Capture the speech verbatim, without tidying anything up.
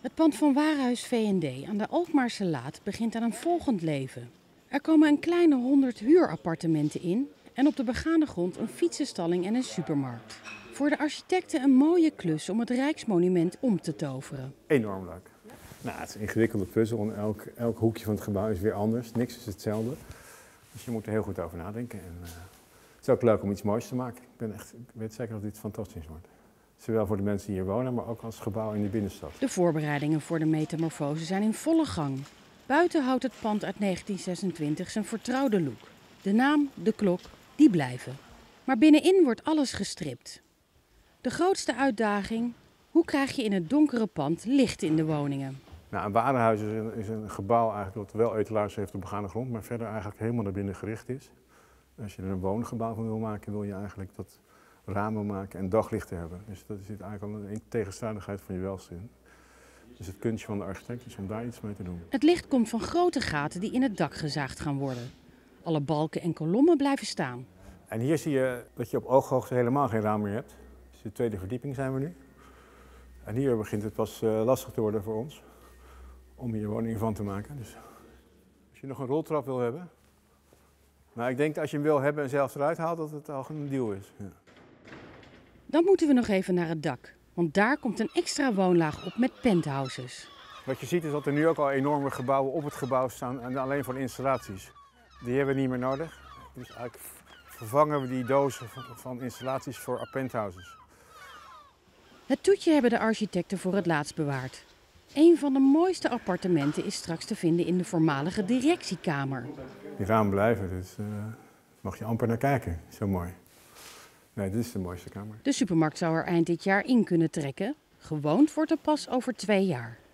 Het pand van Warenhuis V en D aan de Alkmaarse Laat begint aan een volgend leven. Er komen een kleine honderd huurappartementen in en op de begane grond een fietsenstalling en een supermarkt. Voor de architecten een mooie klus om het Rijksmonument om te toveren. Enorm leuk. Nou, het is een ingewikkelde puzzel en elk, elk hoekje van het gebouw is weer anders. Niks is hetzelfde. Dus je moet er heel goed over nadenken. En, uh, het is ook leuk om iets moois te maken. Ik, ben echt, ik weet zeker dat dit fantastisch wordt. Zowel voor de mensen die hier wonen, maar ook als gebouw in de binnenstad. De voorbereidingen voor de metamorfose zijn in volle gang. Buiten houdt het pand uit negentien zesentwintig zijn vertrouwde look. De naam, de klok, die blijven. Maar binnenin wordt alles gestript. De grootste uitdaging: hoe krijg je in het donkere pand licht in de woningen? Nou, een warenhuis is een, is een gebouw eigenlijk dat wel etalages heeft op begane grond, maar verder eigenlijk helemaal naar binnen gericht is. Als je er een woongebouw van wil maken, wil je eigenlijk dat ramen maken en daglichten hebben. Dus dat zit eigenlijk al een tegenstrijdigheid van je welste in. Dus het kunstje van de architect is om daar iets mee te doen. Het licht komt van grote gaten die in het dak gezaagd gaan worden. Alle balken en kolommen blijven staan. En hier zie je dat je op ooghoogte helemaal geen raam meer hebt. Dus de tweede verdieping zijn we nu. En hier begint het pas uh, lastig te worden voor ons om hier woningen van te maken. Dus als je nog een roltrap wil hebben. Maar ik denk dat als je hem wil hebben en zelf eruit haalt, dat het al een deal is. Ja. Dan moeten we nog even naar het dak. Want daar komt een extra woonlaag op met penthouses. Wat je ziet is dat er nu ook al enorme gebouwen op het gebouw staan. En alleen voor de installaties. Die hebben we niet meer nodig. Dus eigenlijk vervangen we die dozen van installaties voor penthouses. Het toetje hebben de architecten voor het laatst bewaard. Een van de mooiste appartementen is straks te vinden in de voormalige directiekamer. Die ramen blijven, dus uh, mag je amper naar kijken. Zo mooi. Nee, dit is de mooiste kamer. De supermarkt zou er eind dit jaar in kunnen trekken. Gewoond wordt er pas over twee jaar.